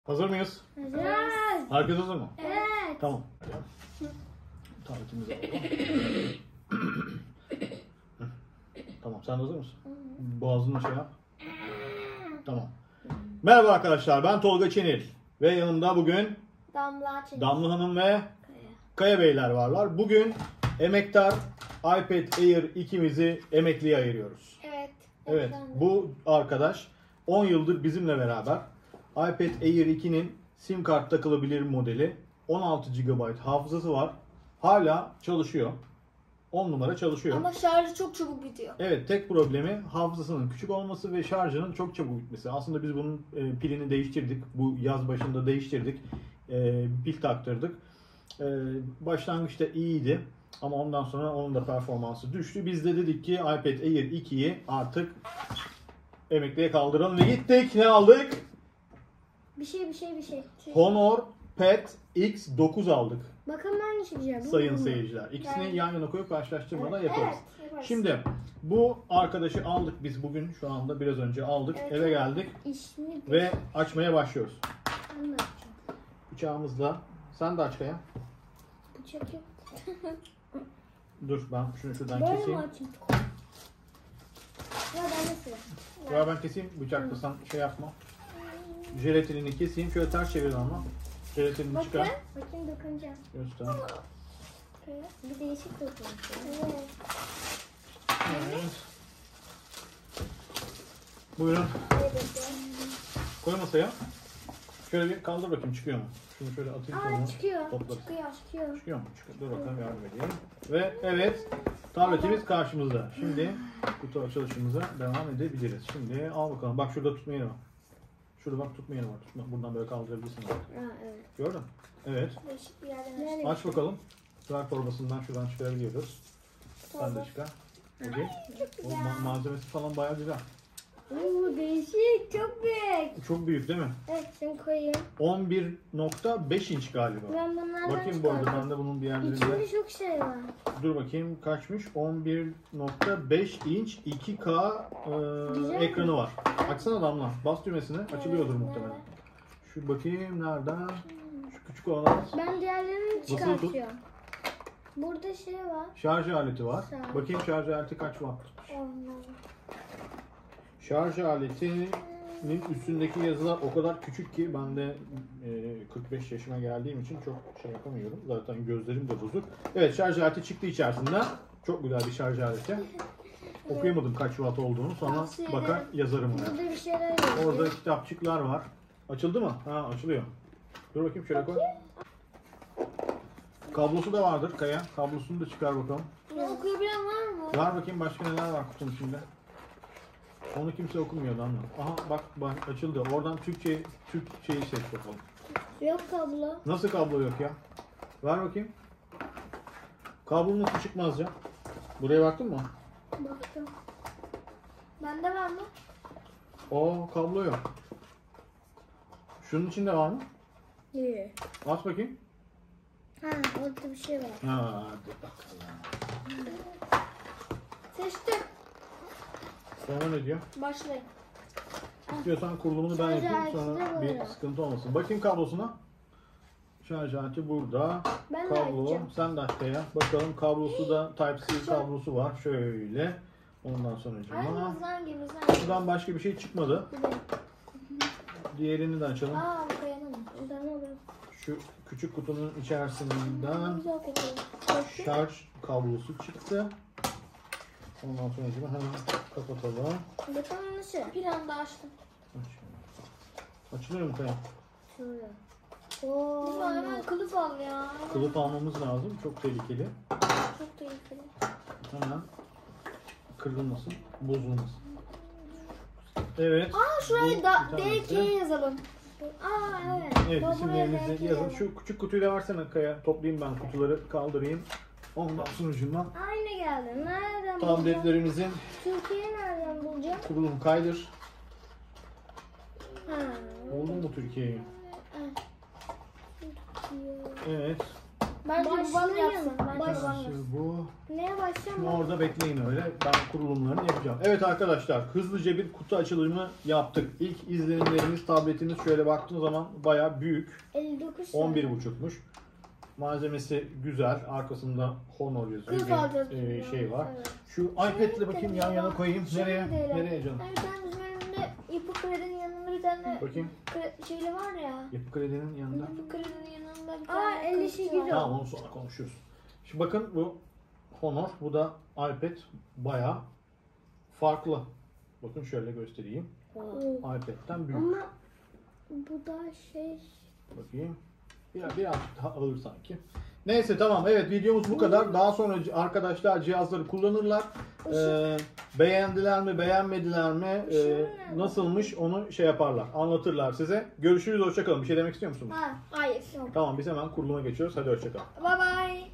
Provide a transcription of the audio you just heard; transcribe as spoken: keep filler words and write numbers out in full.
Hazır mıyız? Hazırız. Herkes hazır mı? Evet. Tamam. Tabletimizi alalım. Tamam, sen de hazır mısın? Boğazını şey yap. Tamam. Merhaba arkadaşlar, ben Tolga Çenil. Ve yanımda bugün Damla Çelik. Damla Hanım ve Kaya. Kaya Beyler varlar. Bugün emektar iPad Air ikimizi emekliye ayırıyoruz. Evet. Evet, efendim. bu arkadaş on yıldır bizimle beraber. iPad Air ikinin sim kart takılabilir modeli. on altı gigabayt hafızası var. Hala çalışıyor. on numara çalışıyor. Ama şarjı çok çabuk bitiyor. Evet, tek problemi hafızasının küçük olması ve şarjının çok çabuk bitmesi. Aslında biz bunun e, pilini değiştirdik. Bu yaz başında değiştirdik. E, pil taktırdık. E, başlangıçta iyiydi. Ama ondan sonra onun da performansı düştü. Biz de dedik ki iPad Air ikiyi artık emekliye kaldıralım ve gittik. Ne aldık? Bir şey bir şey bir şey. şey. Honor Pad X dokuz aldık. Bakın ben çıkacağım. Sayın seyirciler. İkisini Yani- yan yana koyup karşılaştırmadan Evet, yaparız. yaparız. Şimdi bu arkadaşı aldık biz bugün, şu anda biraz önce aldık, Evet, eve evet. geldik İşini ve açmaya başlıyoruz. ben de açacağım. Bıçağımızla, sen de aç Kaya. Bıçak yok. Dur ben şunu şuradan Böyle mi keseyim. açayım? Ya ben de sıra. Ya ben keseyim, bıçakla sen şey yapma. Jelatinini keseyim, şöyle ters çevir ama. Jelatinini Bakın. çıkar. Bakın dokunacağım. Göster. Evet. Bir değişik dokunuyor. Evet. Evet. Buyurun, Evet. koy masaya. Şöyle bir kaldır bakayım, çıkıyor mu? Şunu şöyle atayım Aa sonra. çıkıyor. Toplarız. Çıkıyor çıkıyor. Çıkıyor mu? Çıkıyor. Dur bakalım, yardım edeyim. Ve evet, tabletimiz karşımızda. Şimdi kutu açılışımıza devam edebiliriz. Şimdi al bakalım. Bak şurada tutma yeri var. Şurada bak tutma yeri var. Tutma. Buradan böyle kaldırabilirsin. Bak. Ha evet. Gördün mü? Evet. Değişik bir yerden açtım. Aç bakalım. Ver torbasından şuradan çıkarabiliyoruz. Sen de çıkar. Okey. Çok O güzel. ma- malzemesi falan bayağı güzel. Oo, değişik. Çok büyük. Çok büyük değil mi? Evet şunu koyayım. on bir nokta beş inç galiba. Ben bunlardan Bakayım bu arada, çıkardım. ben de bunun bir yerlerinde. İçinde çok şey var. Dur bakayım kaçmış? on bir nokta beş inç iki K e, Güzel ekranı var. Açsana Damla. Bas düğmesine. Açılıyordur Evet, muhtemelen. evet. Şu bakayım nereden? Şu küçük olan Ben diğerlerini Basılı tut. çıkartıyorum. Burada şey var. şarj aleti var. Sağ ol. Bakayım şarj aleti kaç watt? Onlar. Şarj aletinin üstündeki yazılar o kadar küçük ki ben de e, kırk beş yaşıma geldiğim için çok şey yapamıyorum. Zaten gözlerim de bozuk. Evet, şarj aleti çıktı içerisinden. Çok güzel bir şarj aleti. Okuyamadım kaç watt olduğunu. Sonra Tavsiye bakar ederim. yazarım ona. Burada bir şeyler yazıyor. Orada kitapçıklar var. Açıldı mı? Ha, açılıyor. Dur bakayım, şöyle koy. Kablosu da vardır Kaya. Kablosunu da çıkar bakalım. Bunu okuyabilen var mı? Var bakayım başka neler var kutunun içinde. Onu kimse okumuyor lan. Aha bak, bak açıldı. Oradan Türkçe Türk şeyi seç bakalım. Yok kablo. Nasıl kablo yok ya? Ver bakayım. Kablo nasıl çıkmaz ya? Buraya baktın mı? Baktım. Bende var mı? Oo, kablo yok. Şunun içinde var mı? İyi. Aç bakayım. Ha orada bir şey var. Ha, hadi bakalım. Seçtim. Sonra ne diyor? Başlayın. İstiyorsan kurulumunu ben Şarj yapayım, aleti de sonra bir böyle. sıkıntı olmasın. Bakayım kablosuna. Şarj aleti burada. Ben de Kablo, açacağım. sen de aç ya. Bakalım kablosu da Type-C kablosu var. Şöyle. Ondan sonra Aynı hızlan gibi hızlan. şuradan başka bir şey çıkmadı. Bir de. Diğerini de açalım. Aa bu koyalım. Ben ne oluyor? Şu küçük kutunun içerisinden Güzel kokuyor. şarj kablosu çıktı. Ondan sonra hemen kapatalım. Bakalım nasıl? Bir anda açtım. Aç. Açılıyor mu Kaya? Şöyle. Oo. Hemen kılıf al ya. Kılıf almamız lazım. Çok tehlikeli. Çok tehlikeli. Hemen kırılmasın, bozulmasın. Evet. Aa şuraya bu da bir D tanesi. K yazalım. Aa evet. Evet, Baba, isimlerinizi D K yazın. Şu küçük kutuyu da versene Kaya. Toplayayım ben kutuları, kaldırayım. Ondan sonucundan Aynı geldi. Nereden bulacağım? tabletlerimizin Türkiye'yi nereden bulacağım? kurulum kaydır. Ha. Oldu mu Türkiye'yi? Evet. Bence babam Başlayın. yapsın. Bence Baş- babam Şu yapsın. bu. Neye Şimdi başlayalım? orada bekleyin öyle. Ben kurulumlarını yapacağım. Evet arkadaşlar, hızlıca bir kutu açılımı yaptık. İlk izlenimlerimiz, tabletimiz şöyle baktığınız zaman bayağı büyük. elli dokuz on bir buçukmuş. Malzemesi güzel. Arkasında Honor yazıyor. Kılıf Bir, alacağız. e, biz şey ya. var. Evet. Şu iPad'le bakayım yan yana koyayım. Şöyle Nereye? değil. Nereye canım? Hani ben bizim önümde Yapı Kredi'nin yanında bir tane Bakayım. kre- şeyli var ya. Yapı Kredi'nin yanında. Yapı Kredi'nin yanında bir Aa, tane elli kılıfçı sekiz var. o. Tamam, onu sonra konuşuruz. Şimdi bakın bu Honor, bu da iPad, bayağı farklı. Bakın şöyle göstereyim. iPad'den büyük. Ama bu da şey... Bakayım. Biraz, birazcık daha ağır sanki. Neyse tamam, evet videomuz bu kadar. Daha sonra arkadaşlar cihazları kullanırlar. Ee, beğendiler mi, beğenmediler mi, ee, nasılmış onu şey yaparlar, anlatırlar size. Görüşürüz, hoşça kalın. Bir şey demek istiyor musunuz? Ha, hayır. Tamam, biz hemen kuruluma geçiyoruz. Hadi hoşça kalın. Bye bye.